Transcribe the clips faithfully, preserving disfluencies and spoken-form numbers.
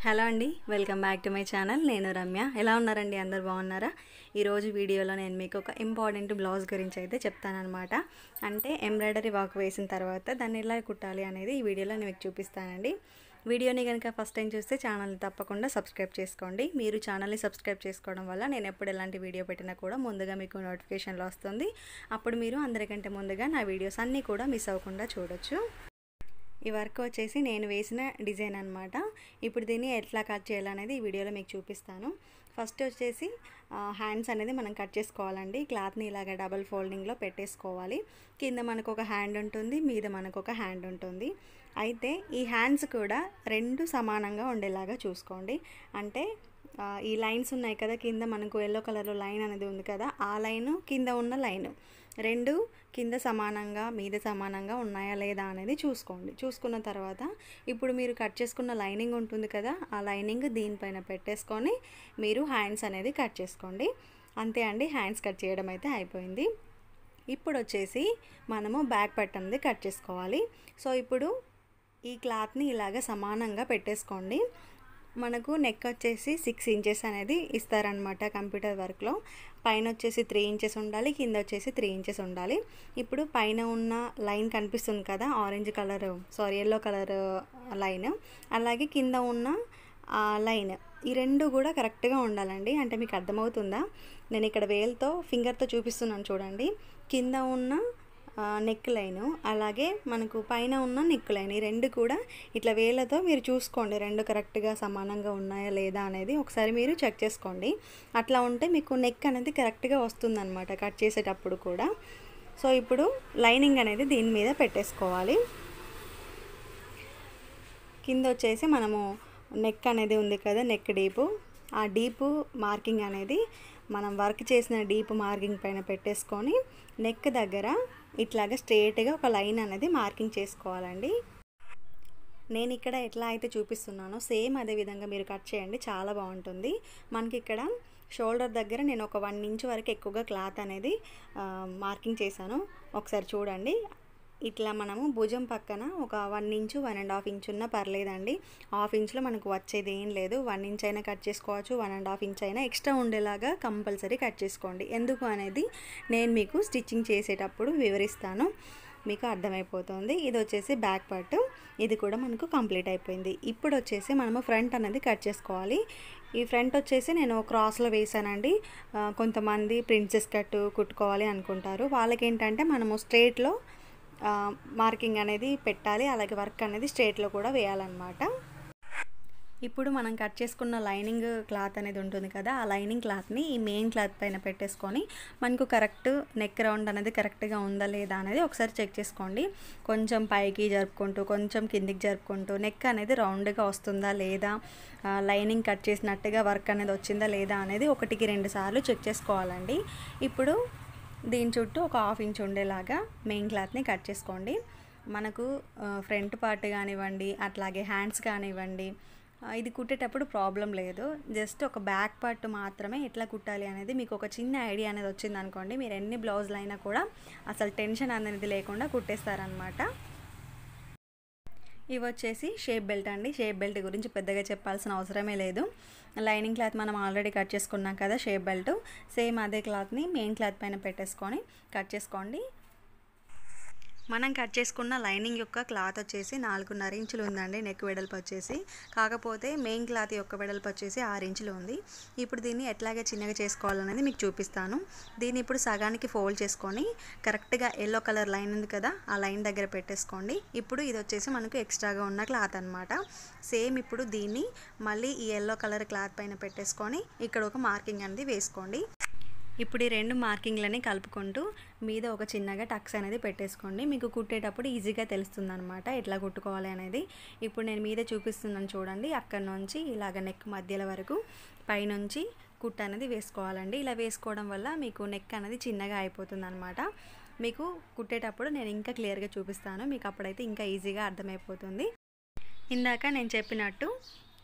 Hello అండి, welcome back to my channel. నేను రమ్య. ఎలా ఉన్నారండి? అందరు బాగున్నారా? ఈరోజు వీడియోలో నేను మీకు ఒక ఇంపార్టెంట్ బ్లౌజ్ గురించి అయితే చెప్తానన్నమాట. అంటే ఎంబ్రాయిడరీ వర్క్ వేసిన తర్వాత దాన్ని ఎలా కుట్టాలి అనేది ఈ వీడియోలో నేను మీకు చూపిస్తానండి. వీడియోని కనుక ఫస్ట్ టైం చూస్తే ఛానల్ని తప్పకుండా సబ్స్క్రైబ్ చేసుకోండి. మీరు ఛానల్ని సబ్స్క్రైబ్ చేసుకోవడం వల్ల నేను ఎప్పుడు ఎలాంటి వీడియో పెట్టినా కూడా ముందుగా మీకు నోటిఫికేషన్లో వస్తుంది. అప్పుడు మీరు అందరికంటే ముందుగా నా వీడియోస్ అన్నీ కూడా మిస్ అవ్వకుండా చూడొచ్చు. ఈ వర్క్ వచ్చేసి నేను వేసిన డిజైన్ అనమాట. ఇప్పుడు దీన్ని ఎట్లా కట్ చేయాలనేది ఈ వీడియోలో మీకు చూపిస్తాను. ఫస్ట్ వచ్చేసి హ్యాండ్స్ అనేది మనం కట్ చేసుకోవాలండి. క్లాత్ని ఇలాగ డబల్ ఫోల్డింగ్లో పెట్టేసుకోవాలి. కింద మనకు ఒక హ్యాండ్ ఉంటుంది, మీద మనకు ఒక హ్యాండ్ ఉంటుంది. అయితే ఈ హ్యాండ్స్ కూడా రెండు సమానంగా ఉండేలాగా చూసుకోండి. అంటే ఈ లైన్స్ ఉన్నాయి కదా, కింద మనకు ఎల్లో కలర్లో లైన్ అనేది ఉంది కదా, ఆ లైను కింద ఉన్న లైను రెండు కింద సమానంగా మీద సమానంగా ఉన్నాయా లేదా అనేది చూసుకోండి. చూసుకున్న తర్వాత ఇప్పుడు మీరు కట్ చేసుకున్న లైనింగ్ ఉంటుంది కదా, ఆ లైనింగ్ దీనిపైన పెట్టేసుకొని మీరు హ్యాండ్స్ అనేది కట్ చేసుకోండి. అంతే అండి, హ్యాండ్స్ కట్ చేయడం అయితే అయిపోయింది. ఇప్పుడు వచ్చేసి మనము బ్యాక్ పార్ట్ అనేది కట్ చేసుకోవాలి. సో ఇప్పుడు ఈ క్లాత్ని ఇలాగ సమానంగా పెట్టేసుకోండి. మనకు నెక్ వచ్చేసి సిక్స్ ఇంచెస్ అనేది ఇస్తారనమాట కంప్యూటర్ వర్క్లో. పైన వచ్చేసి త్రీ ఇంచెస్ ఉండాలి, కింద వచ్చేసి త్రీ ఇంచెస్ ఉండాలి. ఇప్పుడు పైన ఉన్న లైన్ కనిపిస్తుంది కదా, orange colour sorry yellow colour line, అలాగే కింద ఉన్న లైన్, ఈ రెండు కూడా కరెక్ట్గా ఉండాలండి. అంటే మీకు అర్థమవుతుందా? నేను ఇక్కడ వేల్తో ఫింగర్తో చూపిస్తున్నాను చూడండి. కింద ఉన్న నెక్ లైను అలాగే మనకు పైన ఉన్న నెక్ లైన్, ఈ రెండు కూడా ఇట్లా వేళ్ళతో మీరు చూసుకోండి, రెండు కరెక్ట్గా సమానంగా ఉన్నాయా లేదా అనేది ఒకసారి మీరు చెక్ చేసుకోండి. అట్లా ఉంటే మీకు నెక్ అనేది కరెక్ట్గా వస్తుందన్నమాట కట్ చేసేటప్పుడు కూడా. సో ఇప్పుడు లైనింగ్ అనేది దీని మీద పెట్టేసుకోవాలి. కింద వచ్చేసి మనము నెక్ అనేది ఉంది కదా, నెక్ డీపు, ఆ డీపు మార్కింగ్ అనేది మనం వర్క్ చేసిన డీప్ మార్కింగ్ పైన పెట్టేసుకొని నెక్ దగ్గర ఇట్లాగా స్ట్రేట్గా ఒక లైన్ అనేది మార్కింగ్ చేసుకోవాలండి. నేను ఇక్కడ ఎట్లా అయితే చూపిస్తున్నానో సేమ్ అదే విధంగా మీరు కట్ చేయండి, చాలా బాగుంటుంది. మనకి ఇక్కడ షోల్డర్ దగ్గర నేను ఒక వన్ ఇంచ్ వరకు ఎక్కువగా క్లాత్ అనేది మార్కింగ్ చేశాను. ఒకసారి చూడండి. ఇట్లా మనము భుజం పక్కన ఒక one inch one and half inch ఉన్నా పర్లేదండి. హాఫ్ ఇంచ్లో మనకు వచ్చేది ఏం లేదు. వన్ ఇంచ్ అయినా కట్ చేసుకోవచ్చు, వన్ అండ్ హాఫ్ ఇంచ్ అయినా ఎక్స్ట్రా ఉండేలాగా కంపల్సరీ కట్ చేసుకోండి. ఎందుకు అనేది నేను మీకు స్టిచ్చింగ్ చేసేటప్పుడు వివరిస్తాను, మీకు అర్థమైపోతుంది. ఇది వచ్చేసి బ్యాక్ పార్ట్, ఇది కూడా మనకు కంప్లీట్ అయిపోయింది. ఇప్పుడు వచ్చేసి మనము ఫ్రంట్ అనేది కట్ చేసుకోవాలి. ఈ ఫ్రంట్ వచ్చేసి నేను క్రాస్లో వేసానండి. కొంతమంది ప్రిన్సెస్ కట్ కుట్టుకోవాలి అనుకుంటారు, వాళ్ళకి ఏంటంటే మనము స్ట్రేట్లో మార్కింగ్ అనేది పెట్టాలి, అలాగే వర్క్ అనేది స్ట్రేట్లో కూడా వేయాలన్నమాట. ఇప్పుడు మనం కట్ చేసుకున్న లైనింగ్ క్లాత్ అనేది ఉంటుంది కదా, ఆ లైనింగ్ క్లాత్ని ఈ మెయిన్ క్లాత్ పైన పెట్టేసుకొని మనకు కరెక్ట్ నెక్ రౌండ్ అనేది కరెక్ట్గా ఉందా లేదా అనేది ఒకసారి చెక్ చేసుకోండి. కొంచెం పైకి జరుపుకుంటూ కొంచెం కిందికి జరుపుకుంటూ నెక్ అనేది రౌండ్గా వస్తుందా లేదా, లైనింగ్ కట్ చేసినట్టుగా వర్క్ అనేది వచ్చిందా లేదా అనేది ఒకటికి రెండు సార్లు చెక్ చేసుకోవాలండి. ఇప్పుడు దీని చుట్టూ ఒక హాఫ్ ఇంచ్ ఉండేలాగా మెయిన్ క్లాత్ని కట్ చేసుకోండి. మనకు ఫ్రంట్ పార్ట్ కానివ్వండి, అట్లాగే హ్యాండ్స్ కానివ్వండి, ఇది కుట్టేటప్పుడు ప్రాబ్లం లేదు. జస్ట్ ఒక బ్యాక్ పార్ట్ మాత్రమే ఎట్లా కుట్టాలి అనేది మీకు ఒక చిన్న ఐడియా అనేది వచ్చింది అనుకోండి, మీరు ఎన్ని బ్లౌజులు అయినా కూడా అసలు టెన్షన్ అనేది లేకుండా కుట్టేస్తారనమాట. ఇవి వచ్చేసి షేప్ బెల్ట్ అండి. షేప్ బెల్ట్ గురించి పెద్దగా చెప్పాల్సిన అవసరమే లేదు. లైనింగ్ క్లాత్ మనం ఆల్రెడీ కట్ చేసుకున్నాం కదా షేప్ బెల్ట్, సేమ్ అదే క్లాత్ని మెయిన్ క్లాత్ పైన పెట్టేసుకొని కట్ చేసుకోండి. మనం కట్ చేసుకున్న లైనింగ్ యొక్క క్లాత్ వచ్చేసి నాలుగున్నర ఇంచులు ఉందండి నెక్ వెడల్పు వచ్చేసి. కాకపోతే మెయిన్ క్లాత్ యొక్క వెడల్పు వచ్చేసి ఆరు ఇంచులు ఉంది. ఇప్పుడు దీన్ని ఎట్లాగే చిన్నగా చేసుకోవాలనేది మీకు చూపిస్తాను. దీన్ని ఇప్పుడు సగానికి ఫోల్డ్ చేసుకొని కరెక్ట్గా ఎల్లో కలర్ లైన్ ఉంది కదా, ఆ లైన్ దగ్గర పెట్టేసుకోండి. ఇప్పుడు ఇది వచ్చేసి మనకు ఎక్స్ట్రాగా ఉన్న క్లాత్ అనమాట. సేమ్ ఇప్పుడు దీన్ని మళ్ళీ ఈ ఎల్లో కలర్ క్లాత్ పైన పెట్టేసుకొని ఇక్కడ ఒక మార్కింగ్ అనేది వేసుకోండి. ఇప్పుడు ఈ రెండు మార్కింగ్లని కలుపుకుంటూ మీద ఒక చిన్నగా టక్స్ అనేది పెట్టేసుకోండి. మీకు కుట్టేటప్పుడు ఈజీగా తెలుస్తుంది అనమాట ఎట్లా కుట్టుకోవాలి అనేది. ఇప్పుడు నేను మీద చూపిస్తున్నాను చూడండి, అక్కడ నుంచి ఇలాగ నెక్ మధ్యల వరకు పైనుంచి కుట్టు అనేది వేసుకోవాలండి. ఇలా వేసుకోవడం వల్ల మీకు నెక్ అనేది చిన్నగా అయిపోతుంది అనమాట. మీకు కుట్టేటప్పుడు నేను ఇంకా క్లియర్గా చూపిస్తాను, మీకు అప్పుడైతే ఇంకా ఈజీగా అర్థమైపోతుంది. ఇందాక నేను చెప్పినట్టు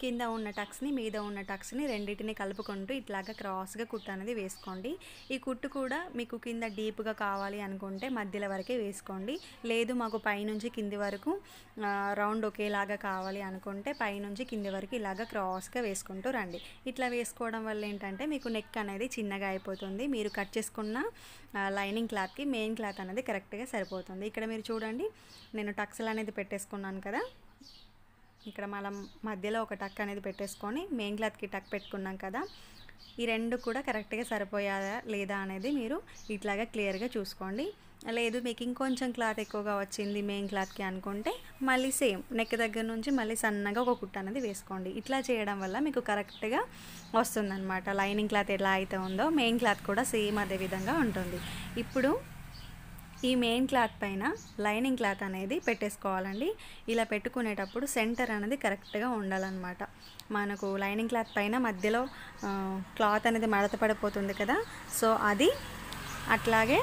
కింద ఉన్న టక్స్ని మీద ఉన్న టక్స్ని రెండింటిని కలుపుకుంటూ ఇట్లాగా క్రాస్గా కుట్టు అనేది వేసుకోండి. ఈ కుట్టు కూడా మీకు కింద డీప్గా కావాలి అనుకుంటే మధ్యలో వరకే వేసుకోండి. లేదు మాకు పైనుంచి కింది వరకు రౌండ్ ఒకేలాగా కావాలి అనుకుంటే పైనుంచి కింది వరకు ఇలాగ క్రాస్గా వేసుకుంటూ రండి. ఇట్లా వేసుకోవడం వల్ల ఏంటంటే మీకు నెక్ అనేది చిన్నగా అయిపోతుంది. మీరు కట్ చేసుకున్న లైనింగ్ క్లాత్కి మెయిన్ క్లాత్ అనేది కరెక్ట్గా సరిపోతుంది. ఇక్కడ మీరు చూడండి, నేను టక్స్లు అనేది పెట్టేసుకున్నాను కదా. ఇక్కడ మనం మధ్యలో ఒక టక్ అనేది పెట్టేసుకొని మెయిన్ క్లాత్కి టక్ పెట్టుకున్నాం కదా. ఈ రెండు కూడా కరెక్ట్గా సరిపోయాదా లేదా అనేది మీరు ఇట్లాగా క్లియర్గా చూసుకోండి. లేదు మీకు ఇంకొంచెం క్లాత్ ఎక్కువగా వచ్చింది మెయిన్ క్లాత్కి అనుకుంటే మళ్ళీ సేమ్ నెక్ దగ్గర నుంచి మళ్ళీ సన్నగా ఒక కుట్టు అనేది వేసుకోండి. ఇట్లా చేయడం వల్ల మీకు కరెక్ట్గా వస్తుందన్నమాట. లైనింగ్ క్లాత్ ఎలా అయితే ఉందో మెయిన్ క్లాత్ కూడా సేమ్ అదే విధంగా ఉంటుంది. ఇప్పుడు ఈ మెయిన్ క్లాత్ పైన లైనింగ్ క్లాత్ అనేది పెట్టేసుకోవాలండి. ఇలా పెట్టుకునేటప్పుడు సెంటర్ అనేది కరెక్ట్గా ఉండాలన్నమాట. మనకు లైనింగ్ క్లాత్ పైన మధ్యలో క్లాత్ అనేది మడత పడిపోతుంది కదా, సో అది అట్లాగే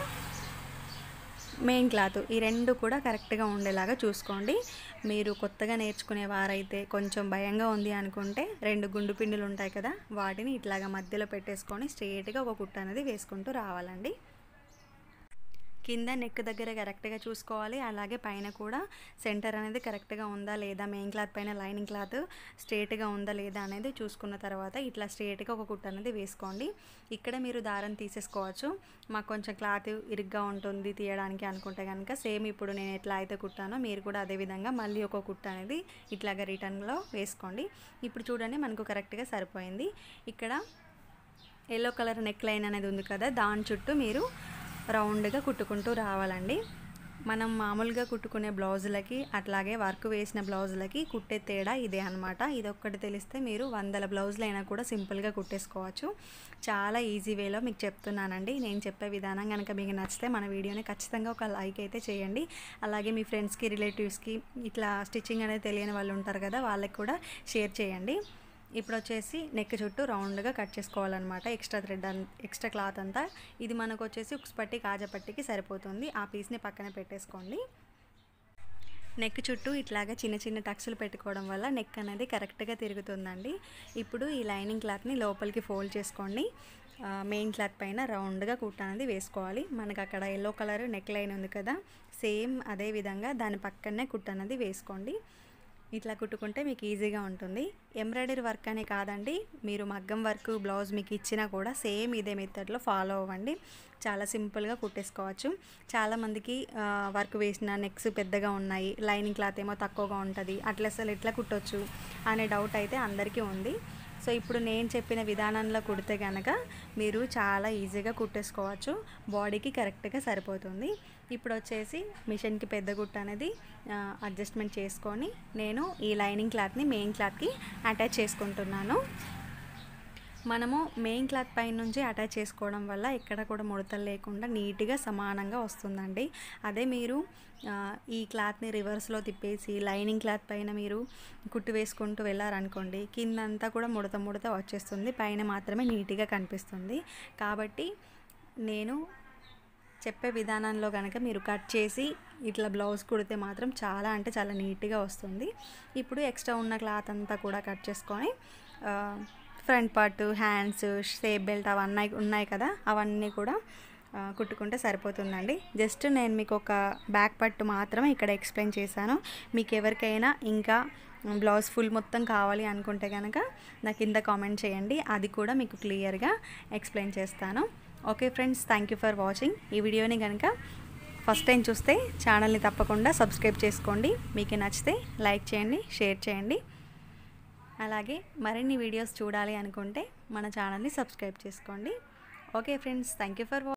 మెయిన్ క్లాత్ ఈ రెండు కూడా కరెక్ట్గా ఉండేలాగా చూసుకోండి. మీరు కొత్తగా నేర్చుకునే వారైతే కొంచెం భయంగా ఉంది అనుకుంటే రెండు గుండు పిండిలు ఉంటాయి కదా, వాటిని ఇట్లాగా మధ్యలో పెట్టేసుకొని స్ట్రెయిట్గా ఒక కుట్టు అనేది వేసుకుంటూ రావాలండి. కింద నెక్ దగ్గర కరెక్ట్గా చూసుకోవాలి. అలాగే పైన కూడా సెంటర్ అనేది కరెక్ట్గా ఉందా లేదా, మెయిన్ క్లాత్ పైన లైనింగ్ క్లాత్ స్ట్రేట్గా ఉందా లేదా అనేది చూసుకున్న తర్వాత ఇట్లా స్ట్రేట్గా ఒక కుట్టు అనేది వేసుకోండి. ఇక్కడ మీరు దారం తీసేసుకోవచ్చు. మాకు కొంచెం క్లాత్ ఇరుగ్గా ఉంటుంది తీయడానికి అనుకుంటే కనుక సేమ్ ఇప్పుడు నేను ఎట్లా అయితే కుట్టానో మీరు కూడా అదేవిధంగా మళ్ళీ ఒక కుట్టు అనేది ఇట్లాగా రిటర్న్లో వేసుకోండి. ఇప్పుడు చూడండి మనకు కరెక్ట్గా సరిపోయింది. ఇక్కడ ఎల్లో కలర్ నెక్ లైన్ అనేది ఉంది కదా, దాని చుట్టూ మీరు రౌండ్గా కుట్టుకుంటూ రావాలండి. మనం మామూలుగా కుట్టుకునే బ్లౌజులకి అట్లాగే వర్క్ వేసిన బ్లౌజులకి కుట్టే తేడా ఇదే అనమాట. ఇది ఒక్కటి తెలిస్తే మీరు వందల బ్లౌజులు అయినా కూడా సింపుల్గా కుట్టేసుకోవచ్చు. చాలా ఈజీ వేలో మీకు చెప్తున్నానండి. నేను చెప్పే విధానం కనుక మీకు నచ్చితే మన వీడియోని ఖచ్చితంగా ఒక లైక్ అయితే చేయండి. అలాగే మీ ఫ్రెండ్స్కి రిలేటివ్స్కి ఇట్లా స్టిచ్చింగ్ అనేది తెలియని వాళ్ళు ఉంటారు కదా, వాళ్ళకి కూడా షేర్ చేయండి. ఇప్పుడు వచ్చేసి నెక్ చుట్టూ రౌండ్గా కట్ చేసుకోవాలన్నమాట. ఎక్స్ట్రా థ్రెడ్ ఎక్స్ట్రా క్లాత్ అంతా ఇది మనకు వచ్చేసి ఉక్స్ పట్టి కాజపట్టికి సరిపోతుంది. ఆ పీస్ని పక్కన పెట్టేసుకోండి. నెక్ చుట్టూ ఇట్లాగా చిన్న చిన్న టక్స్లు పెట్టుకోవడం వల్ల నెక్ అనేది కరెక్ట్గా తిరుగుతుందండి. ఇప్పుడు ఈ లైనింగ్ క్లాత్ని లోపలికి ఫోల్డ్ చేసుకోండి. మెయిన్ క్లాత్ పైన రౌండ్గా కుట్టు అనేది వేసుకోవాలి. మనకు అక్కడ ఎల్లో కలర్ నెక్ లైన్ ఉంది కదా, సేమ్ అదే విధంగా దాని పక్కనే కుట్టు అనేది వేసుకోండి. ఇట్లా కుట్టుకుంటే మీకు ఈజీగా ఉంటుంది. ఎంబ్రాయిడరీ వర్క్ అనే కాదండి, మీరు మగ్గం వర్క్ బ్లౌజ్ మీకు ఇచ్చినా కూడా సేమ్ ఇదే మెథడ్లో ఫాలో అవ్వండి. చాలా సింపుల్గా కుట్టేసుకోవచ్చు. చాలామందికి వర్క్ వేసిన నెక్స్ పెద్దగా ఉన్నాయి, లైనింగ్ క్లాత్ ఏమో తక్కువగా ఉంటుంది, అట్లా అసలు ఎట్లా కుట్టొచ్చు అనే డౌట్ అయితే అందరికీ ఉంది. సో ఇప్పుడు నేను చెప్పిన విధానంలో కుడితే కనుక మీరు చాలా ఈజీగా కుట్టేసుకోవచ్చు. బాడీకి కరెక్ట్గా సరిపోతుంది. ఇప్పుడు వచ్చేసి మిషన్కి పెద్ద కుట్టు అనేది అడ్జస్ట్మెంట్ చేసుకొని నేను ఈ లైనింగ్ క్లాత్ని మెయిన్ క్లాత్కి అటాచ్ చేసుకుంటున్నాను. మనము మెయిన్ క్లాత్ పైన నుంచి అటాచ్ చేసుకోవడం వల్ల ఎక్కడ కూడా ముడతలు లేకుండా నీట్గా సమానంగా వస్తుందండి. అదే మీరు ఈ క్లాత్ని రివర్స్లో తిప్పేసి లైనింగ్ క్లాత్ పైన మీరు కుట్టు వేసుకుంటూ వెళ్ళారనుకోండి, కిందంతా కూడా ముడత ముడత వచ్చేస్తుంది, పైన మాత్రమే నీట్గా కనిపిస్తుంది. కాబట్టి నేను చెప్పే విధానంలో కనుక మీరు కట్ చేసి ఇట్లా బ్లౌజ్ కుడితే మాత్రం చాలా అంటే చాలా నీట్గా వస్తుంది. ఇప్పుడు ఎక్స్ట్రా ఉన్న క్లాత్ అంతా కూడా కట్ చేసుకొని front part, hands, shape belt అవన్నీ ఉన్నాయి కదా, అవన్నీ కూడా కుట్టుకుంటే సరిపోతుందండి. జస్ట్ నేను మీకు ఒక బ్యాక్ పట్టు మాత్రమే ఇక్కడ ఎక్స్ప్లెయిన్ చేశాను. మీకు ఎవరికైనా ఇంకా బ్లౌజ్ ఫుల్ మొత్తం కావాలి అనుకుంటే కనుక నాకు కింద కామెంట్ చేయండి, అది కూడా మీకు క్లియర్గా ఎక్స్ప్లెయిన్ చేస్తాను. Okay friends, thank you for watching. ఈ వీడియోని కనుక ఫస్ట్ టైం చూస్తే ఛానల్ని తప్పకుండా సబ్స్క్రైబ్ చేసుకోండి. మీకు నచ్చితే లైక్ చేయండి, షేర్ చేయండి. అలాగే మరిన్ని వీడియోస్ చూడాలి అనుకుంటే మన ఛానల్ని సబ్స్క్రైబ్ చేసుకోండి. Okay friends, thank you for watching.